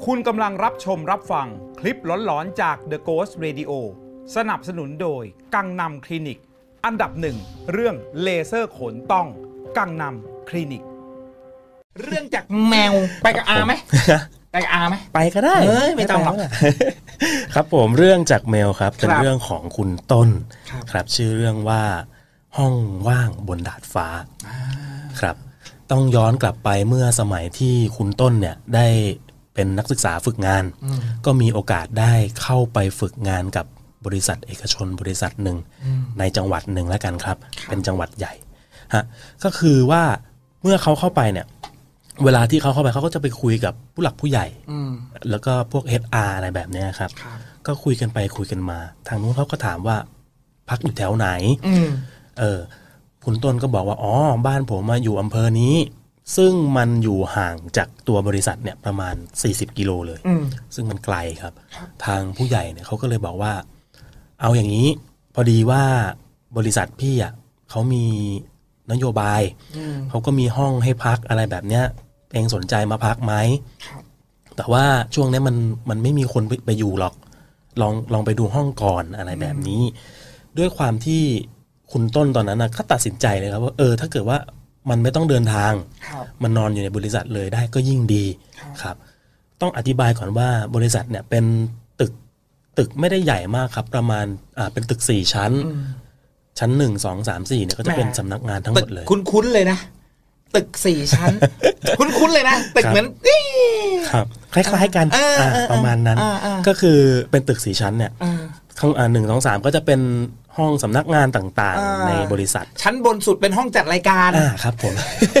คุณกำลังรับชมรับฟังคลิปหลอนๆจาก The Ghost Radio สนับสนุนโดยกังนำคลินิกอันดับหนึ่งเรื่องเลเซอร์ขนต้องกังนำคลินิกเรื่องจากแมวไปกับอาไหมไปกับอาไหมไปก็ได้ไม่ต้องหรอกครับผมเรื่องจากแมวครับเป็นเรื่องของคุณต้นครับชื่อเรื่องว่าห้องว่างบนดาดฟ้าครับต้องย้อนกลับไปเมื่อสมัยที่คุณต้นเนี่ยได้เป็นนักศึกษาฝึกงานก็มีโอกาสได้เข้าไปฝึกงานกับบริษัทเอกชนบริษัทหนึ่งในจังหวัดหนึ่งแล้วกันครับเป็นจังหวัดใหญ่ฮะก็คือว่าเมื่อเขาเข้าไปเนี่ยเวลาที่เขาเข้าไปเขาก็จะไปคุยกับผู้หลักผู้ใหญ่แล้วก็พวก HR อะไรแบบนี้ครับก็คุยกันไปคุยกันมาทางนู้นเขาก็ถามว่าพักอยู่แถวไหนคุณต้นก็บอกว่าอ๋อบ้านผมมาอยู่อำเภอนี้ซึ่งมันอยู่ห่างจากตัวบริษัทเนี่ยประมาณ40กิโลเลยซึ่งมันไกลครับทางผู้ใหญ่เนี่ยเขาก็เลยบอกว่าเอาอย่างนี้พอดีว่าบริษัทพี่อ่ะเขามีนโยบายเขาก็มีห้องให้พักอะไรแบบเนี้ยเองสนใจมาพักไหมแต่ว่าช่วงนี้มันไม่มีคนไปอยู่หรอกลองไปดูห้องก่อนอะไรแบบนี้ด้วยความที่คุณต้นตอนนั้นก็ตัดสินใจเลยครับว่าถ้าเกิดว่ามันไม่ต้องเดินทางมันนอนอยู่ในบริษัทเลยได้ก็ยิ่งดีครับต้องอธิบายก่อนว่าบริษัทเนี่ยเป็นตึกไม่ได้ใหญ่มากครับประมาณเป็นตึก4ชั้นชั้น1 2 3 4เนี่ยก็จะเป็นสำนักงานทั้งหมดเลยคุ้นๆเลยนะตึก4ชั้นคุ้นๆเลยนะตึกเหมือนครับคล้ายๆกันประมาณนั้นก็คือเป็นตึก4ชั้นเนี่ยข้าง1 2 3ก็จะเป็นห้องสำนักงานต่างๆในบริษัทชั้นบนสุดเป็นห้องจัดรายการครับผม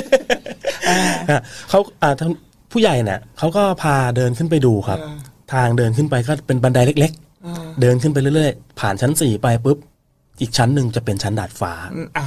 เขาผู้ใหญ่เนี่ยเขาก็พาเดินขึ้นไปดูครับทางเดินขึ้นไปก็เป็นบันไดเล็กๆเดินขึ้นไปเรื่อยๆผ่านชั้น4ไปปุ๊บอีกชั้นหนึ่งจะเป็นชั้นดาดฟ้า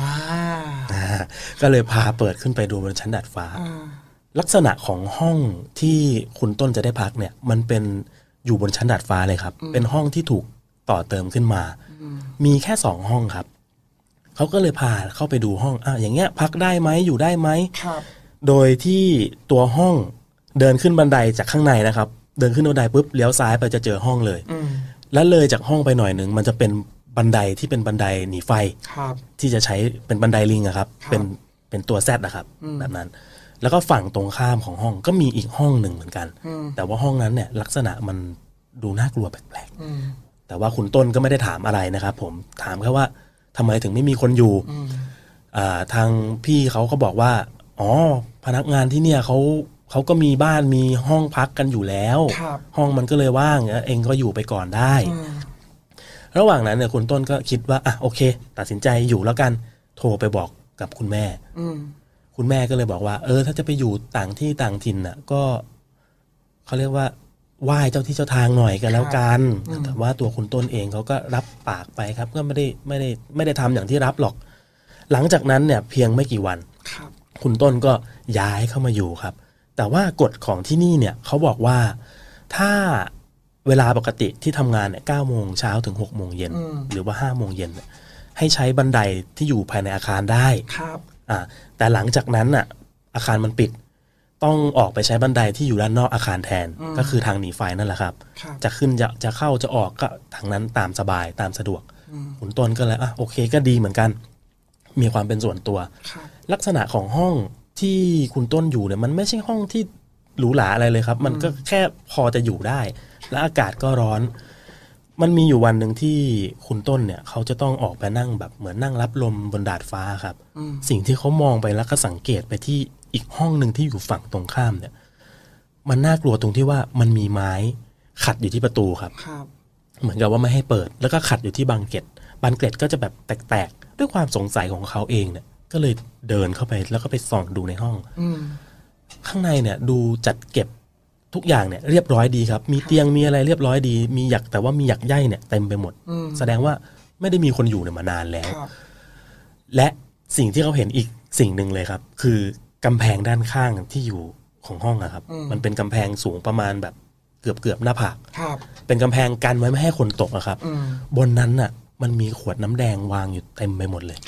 ก็เลยพาเปิดขึ้นไปดูบนชั้นดาดฟ้าลักษณะของห้องที่คุณต้นจะได้พักเนี่ยมันเป็นอยู่บนชั้นดาดฟ้าเลยครับเป็นห้องที่ถูกต่อเติมขึ้นมามีแค่2ห้องครับเขาก็เลยพาเข้าไปดูห้องอย่างเงี้ยพักได้ไหมอยู่ได้ไหมโดยที่ตัวห้องเดินขึ้นบันไดจากข้างในนะครับเดินขึ้นบันไดปุ๊บเลี้ยวซ้ายไปจะเจอห้องเลยแล้วเลยจากห้องไปหน่อยนึงมันจะเป็นบันไดที่เป็นบันไดหนีไฟที่จะใช้เป็นบันไดลิงอะครับเป็นตัวแซดนะครับแบบนั้นแล้วก็ฝั่งตรงข้ามของห้องก็มีอีกห้องหนึ่งเหมือนกันแต่ว่าห้องนั้นเนี่ยลักษณะมันดูน่ากลัวแปลกๆแต่ว่าคุณต้นก็ไม่ได้ถามอะไรนะครับผมถามแค่ว่าทำไมถึงไม่มีคนอยู่ทางพี่เขาก็บอกว่าอ๋อพนักงานที่เนี่ยเขาก็มีบ้านมีห้องพักกันอยู่แล้วห้องมันก็เลยว่างเองก็อยู่ไปก่อนได้ระหว่างนั้นเนี่ยคุณต้นก็คิดว่าโอเคตัดสินใจอยู่แล้วกันโทรไปบอกกับคุณแม่คุณแม่ก็เลยบอกว่าถ้าจะไปอยู่ต่างที่ต่างถิ่นน่ะก็เขาเรียกว่าไหว้เจ้าที่เจ้าทางหน่อยกันแล้วกันแต่ว่าตัวคุณต้นเองเขาก็รับปากไปครับก็ไม่ได้ทำอย่างที่รับหรอกหลังจากนั้นเนี่ยเพียงไม่กี่วันคุณต้นก็ย้ายเข้ามาอยู่ครับแต่ว่ากฎของที่นี่เนี่ยเขาบอกว่าถ้าเวลาปกติที่ทำงานเนี่ย9 โมงเช้าถึง6 โมงเย็นหรือว่า5 โมงเย็นให้ใช้บันไดที่อยู่ภายในอาคารได้แต่หลังจากนั้นน่ะอาคารมันปิดต้องออกไปใช้บันไดที่อยู่ด้านนอกอาคารแทนก็คือทางหนีไฟนั่นแหละครับจะขึ้นจะเข้าจะออกก็ทางนั้นตามสบายตามสะดวกคุณต้นก็เลยโอเคก็ดีเหมือนกันมีความเป็นส่วนตัวลักษณะของห้องที่คุณต้นอยู่เนี่ยมันไม่ใช่ห้องที่หรูหราอะไรเลยครับมันก็แค่พอจะอยู่ได้และอากาศก็ร้อนมันมีอยู่วันหนึ่งที่คุณต้นเนี่ยเขาจะต้องออกไปนั่งแบบเหมือนนั่งรับลมบนดาดฟ้าครับสิ่งที่เขามองไปแล้วก็สังเกตไปที่อีกห้องหนึ่งที่อยู่ฝั่งตรงข้ามเนี่ยมันน่ากลัวตรงที่ว่ามันมีไม้ขัดอยู่ที่ประตูครับเหมือนกับว่าไม่ให้เปิดแล้วก็ขัดอยู่ที่บานเกล็ดก็จะแบบแตกๆด้วยความสงสัยของเขาเองเนี่ยก็เลยเดินเข้าไปแล้วก็ไปส่องดูในห้องข้างในเนี่ยดูจัดเก็บทุกอย่างเนี่ยเรียบร้อยดีครับมีเตียงมีอะไรเรียบร้อยดีมีแต่ว่ามีหยักใยเนี่ยเต็มไปหมดแสดงว่าไม่ได้มีคนอยู่เนี่ยมานานแล้วและสิ่งที่เขาเห็นอีกสิ่งหนึ่งเลยครับคือกำแพงด้านข้างที่อยู่ของห้องอะครับมันเป็นกำแพงสูงประมาณแบบเกือบหน้าผากเป็นกำแพงกันไว้ไม่ให้คนตกอะครับบนนั้นน่ะมันมีขวดน้ำแดงวางอยู่เต็มไปหมดเลย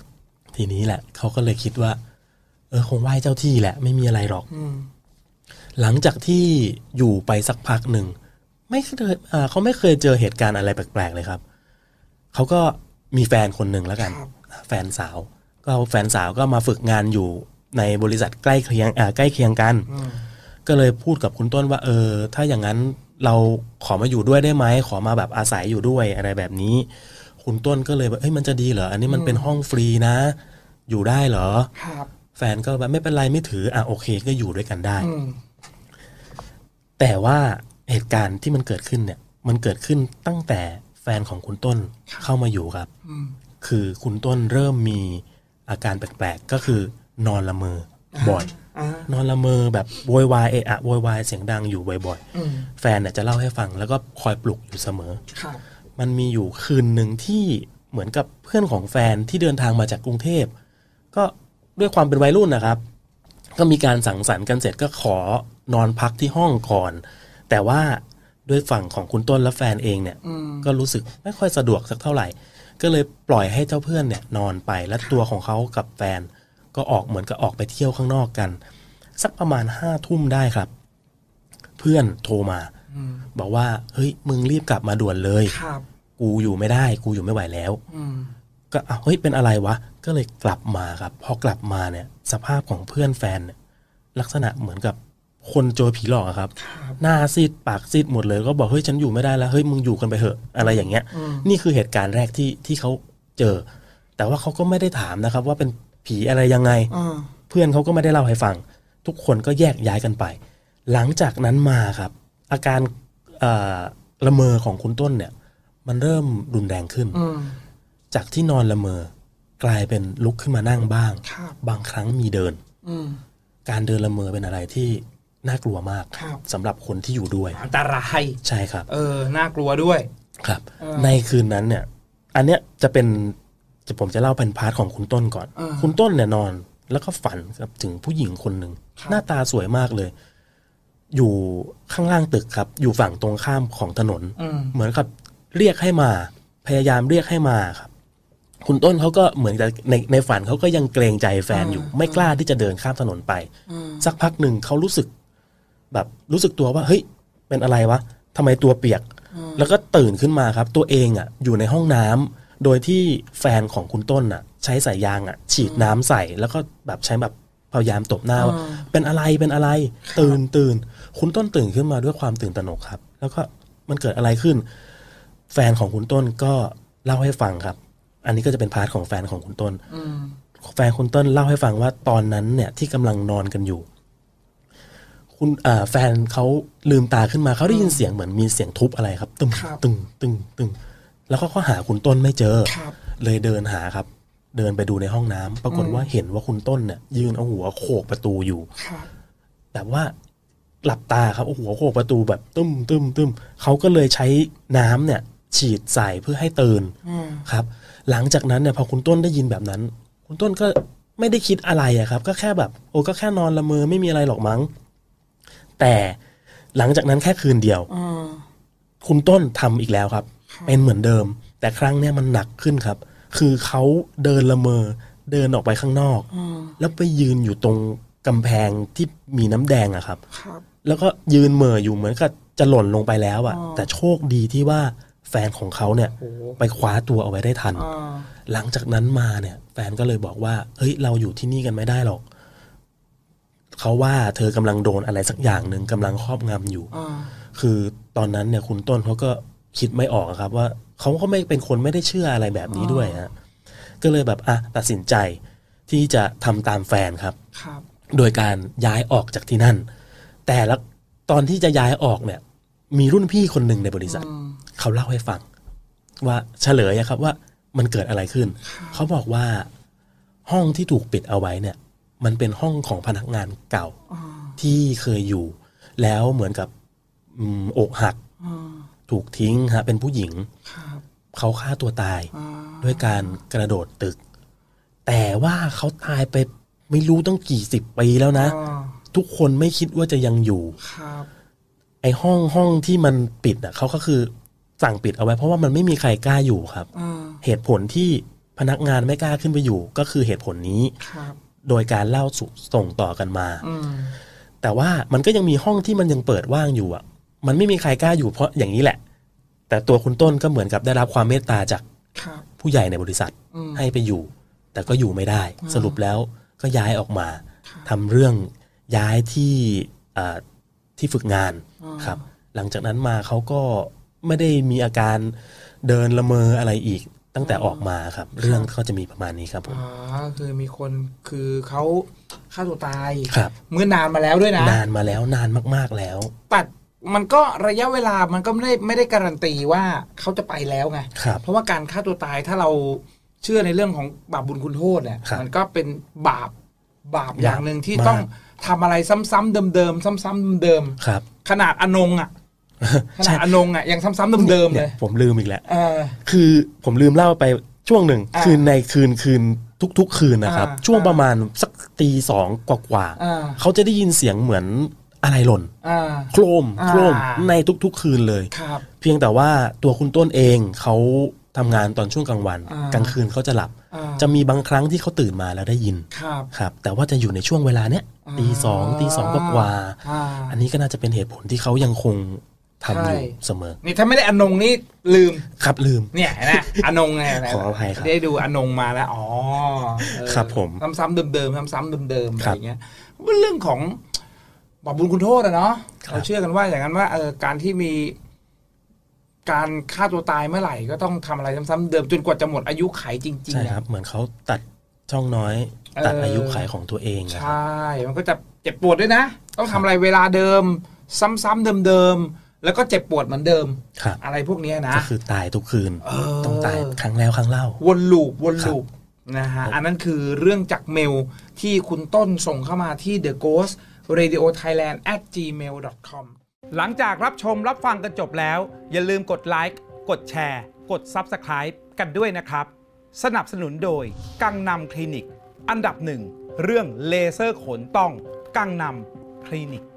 ทีนี้แหละเขาก็เลยคิดว่าคงไหว้เจ้าที่แหละไม่มีอะไรหรอกหลังจากที่อยู่ไปสักพักหนึ่งเขาไม่เคยเจอเหตุการณ์อะไรแปลกๆเลยครับเขาก็มีแฟนคนหนึ่งแล้วกันแฟนสาวก็มาฝึกงานอยู่ในบริษัทใกล้เคียงกันก็เลยพูดกับคุณต้นว่าถ้าอย่างนั้นเราขอมาอยู่ด้วยได้ไหมขอมาแบบอาศัยอยู่ด้วยอะไรแบบนี้คุณต้นก็เลยแบบมันจะดีเหรออันนี้มันเป็นห้องฟรีนะอยู่ได้เหรอแฟนก็แบบไม่เป็นไรไม่ถือโอเคก็อยู่ด้วยกันได้แต่ว่าเหตุการณ์ที่มันเกิดขึ้นเนี่ยมันเกิดขึ้นตั้งแต่แฟนของคุณต้นเข้ามาอยู่ครับคือคุณต้นเริ่มมีอาการแปลกๆก็คือนอนละเมอบ่อยนอนละเมอแบบโวยวายโวยวายเสียงดังอยู่บ่อยๆแฟนเนี่ยจะเล่าให้ฟังแล้วก็คอยปลุกอยู่เสมอมันมีอยู่คืนหนึ่งที่เหมือนกับเพื่อนของแฟนที่เดินทางมาจากกรุงเทพก็ด้วยความเป็นวัยรุ่นนะครับก็มีการสังสรรค์กันเสร็จก็ขอนอนพักที่ห้องก่อนแต่ว่าด้วยฝั่งของคุณต้นและแฟนเองเนี่ยก็รู้สึกไม่ค่อยสะดวกสักเท่าไหร่ก็เลยปล่อยให้เจ้าเพื่อนเนี่ยนอนไปและตัวของเขากับแฟนก็เหมือนกับออกไปเที่ยวข้างนอกกันสักประมาณ5 ทุ่มได้ครับเพื่อนโทรมาบอกว่าเฮ้ยมึงรีบกลับมาด่วนเลยกูอยู่ไม่ได้กูอยู่ไม่ไหวแล้วก็เฮ้ยเป็นอะไรวะก็เลยกลับมาครับพอกลับมาเนี่ยสภาพของเพื่อนแฟนเนี่ยลักษณะเหมือนกับคนเจอผีหลอกครับหน้าซีดปากซีดหมดเลยก็บอกเฮ้ยฉันอยู่ไม่ได้แล้วเฮ้ยมึงอยู่กันไปเถอะอะไรอย่างเงี้ยนี่คือเหตุการณ์แรกที่เขาเจอแต่ว่าเขาก็ไม่ได้ถามนะครับว่าเป็นผีอะไรยังไงเพื่อนเขาก็ไม่ได้เล่าให้ฟังทุกคนก็แยกย้ายกันไปหลังจากนั้นมาครับอาการละเมอของคุณต้นเนี่ยมันเริ่มรุนแรงขึ้นจากที่นอนละเมอกลายเป็นลุกขึ้นมานั่งบ้างบางครั้งมีเดินการเดินละเมอเป็นอะไรที่น่ากลัวมากสำหรับคนที่อยู่ด้วยอันตรายใช่ครับน่ากลัวด้วยครับในคืนนั้นเนี่ยอันเนี้ยจะเป็นผมจะเล่าเป็นพาร์ทของคุณต้นก่อนคุณต้นเนี่ยนอนแล้วก็ฝันครับถึงผู้หญิงคนหนึ่งหน้าตาสวยมากเลยอยู่ข้างล่างตึกครับอยู่ฝั่งตรงข้ามของถนนเหมือนกับเรียกให้มาพยายามเรียกให้มาครับคุณต้นเขาก็เหมือนกับในฝันเขาก็ยังเกรงใจแฟนอยู่ไม่กล้าที่จะเดินข้ามถนนไปสักพักหนึ่งเขารู้สึกตัวว่าเฮ้ยเป็นอะไรวะทำไมตัวเปียกแล้วก็ตื่นขึ้นมาครับตัวเองอยู่ในห้องน้ำโดยที่แฟนของคุณต้นใช้สายยางฉีดน้ำใส่แล้วก็แบบใช้แบบพยายามตบหน้าว่าเป็นอะไรตื่นคุณต้นตื่นขึ้นมาด้วยความตื่นตระหนกครับแล้วก็มันเกิดอะไรขึ้นแฟนของคุณต้นก็เล่าให้ฟังครับอันนี้ก็จะเป็นพาร์ทของแฟนของคุณต้นแฟนคุณต้นเล่าให้ฟังว่าตอนนั้นเนี่ยที่กำลังนอนกันอยู่คุณแฟนเขาลืมตาขึ้นมาเขาได้ยินเสียงเหมือนมีเสียงทุบอะไรครับตึงแล้วก็หาคุณต้นไม่เจอเลยเดินหาครับเดินไปดูในห้องน้ำปรากฏว่าเห็นว่าคุณต้นเนี่ยยืนเอาหัวโขกประตูอยู่แบบว่าหลับตาครับเอาหัวโขกประตูแบบตึ้มเขาก็เลยใช้น้ำเนี่ยฉีดใส่เพื่อให้ตื่นครับหลังจากนั้นเนี่ยพอคุณต้นได้ยินแบบนั้นคุณต้นก็ไม่ได้คิดอะไรครับก็แค่แบบก็แค่นอนละเมอไม่มีอะไรหรอกมั้งแต่หลังจากนั้นแค่คืนเดียวคุณต้นทำอีกแล้วครับเป็นเหมือนเดิมแต่ครั้งเนี้ยมันหนักขึ้นครับคือเขาเดินละเมอเดินออกไปข้างนอกแล้วไปยืนอยู่ตรงกำแพงที่มีน้ำแดงครับแล้วก็ยืนเหม่ออยู่เหมือนกับจะหล่นลงไปแล้วแต่โชคดีที่ว่าแฟนของเขาเนี่ยไปคว้าตัวเอาไว้ได้ทันหลังจากนั้นมาเนี่ยแฟนก็เลยบอกว่าเฮ้ยเราอยู่ที่นี่กันไม่ได้หรอกเขาว่าเธอกำลังโดนอะไรสักอย่างหนึ่งกำลังครอบงำอยู่คือตอนนั้นเนี่ยคุณต้นเขาก็คิดไม่ออกครับว่าเขาก็ไม่เป็นคนไม่ได้เชื่ออะไรแบบนี้ด้วยฮะก็เลยแบบตัดสินใจที่จะทำตามแฟนครับโดยการย้ายออกจากที่นั่นแต่ละตอนที่จะย้ายออกเนี่ยมีรุ่นพี่คนหนึ่งในบริษัทเขาเล่าให้ฟังว่าเฉลยครับว่ามันเกิดอะไรขึ้นเขาบอกว่าห้องที่ถูกปิดเอาไว้เนี่ยมันเป็นห้องของพนักงานเก่าที่เคยอยู่แล้วเหมือนกับอกหักถูกทิ้งฮะเป็นผู้หญิงเขาฆ่าตัวตายด้วยการกระโดดตึกแต่ว่าเขาตายไปไม่รู้ตั้งกี่สิบปีแล้วนะทุกคนไม่คิดว่าจะยังอยู่ไอห้องที่มันปิดเขาก็คือสั่งปิดเอาไว้เพราะว่ามันไม่มีใครกล้าอยู่ครับเหตุผลที่พนักงานไม่กล้าขึ้นไปอยู่ก็คือเหตุผลนี้โดยการเล่าส่งต่อกันมาแต่ว่ามันก็ยังมีห้องที่มันยังเปิดว่างอยู่อ่ะมันไม่มีใครกล้าอยู่เพราะอย่างนี้แหละแต่ตัวคุณต้นก็เหมือนกับได้รับความเมตตาจากผู้ใหญ่ในบริษัทให้ไปอยู่แต่ก็อยู่ไม่ได้สรุปแล้วก็ย้ายออกมาทำเรื่องย้ายที่ฝึกงานครับหลังจากนั้นมาเขาก็ไม่ได้มีอาการเดินละเมออะไรอีกตั้งแต่ออกมาครับเรื่องก็จะมีประมาณนี้ครับผมคือมีคนคือเขาฆ่าตัวตายครับเมื่อนานมาแล้วด้วยนะนานมาแล้วนานมากๆแล้วแต่มันก็ระยะเวลามันก็ไม่ได้การันตีว่าเขาจะไปแล้วไงเพราะว่าการฆ่าตัวตายถ้าเราเชื่อในเรื่องของบาปบุญคุณโทษเนี่ยมันก็เป็นบาปอย่างหนึ่งที่ต้องทำอะไรซ้ำๆเดิมๆซ้ำๆเดิมๆขนาดอนงอ่ะขนาดอนงอ่ะยังซ้ำๆเดิมๆเลยผมลืมอีกแล้วคือผมลืมเล่าไปช่วงหนึ่งคืนในคืนทุกคืนนะครับช่วงประมาณสักตี 2กว่าเขาจะได้ยินเสียงเหมือนอะไรหล่นโครมในทุกคืนเลยเพียงแต่ว่าตัวคุณต้นเองเขาทำงานตอนช่วงกลางวันกลางคืนเขาจะหลับจะมีบางครั้งที่เขาตื่นมาแล้วได้ยินครับแต่ว่าจะอยู่ในช่วงเวลาเนี้ยตีสองกว่าอันนี้ก็น่าจะเป็นเหตุผลที่เขายังคงทำอยู่เสมอนี่ถ้าไม่ได้อนงนี่ลืมครับลืมเนี่ยนะอนงไงขออภัยครับได้ดูอนงมาแล้วอ๋อครับผมซ้ำๆเดิมๆซ้ำๆเดิมๆอะไรอย่างเงี้ยเรื่องของบาปบุญคุณโทษอะเนาะเราเชื่อกันว่าอย่างนั้นว่าการที่มีการฆ่าตัวตายเมื่อไหร่ก็ต้องทำอะไรซ้ำๆเดิมจนกว่าจะหมดอายุขัยจริงๆใช่ครับเหมือนเขาตัดช่องน้อยตัดอายุขัยของตัวเองใช่มันก็จะเจ็บปวดด้วยนะต้องทำอะไรเวลาเดิมซ้ำๆเดิมๆแล้วก็เจ็บปวดเหมือนเดิมอะไรพวกนี้นะก็คือตายทุกคืนต้องตายครั้งแล้วครั้งเล่าวนลูปนะฮะอันนั้นคือเรื่องจากเมลที่คุณต้นส่งเข้ามาที่ theghostradiotthailand@gmail.com หลังจากรับชมรับฟังกันจบแล้วอย่าลืมกดไลค์กดแชร์กด Subscribe กันด้วยนะครับสนับสนุนโดยกังนำคลินิกอันดับ 1 เรื่องเลเซอร์ขนต้องกังนำคลินิก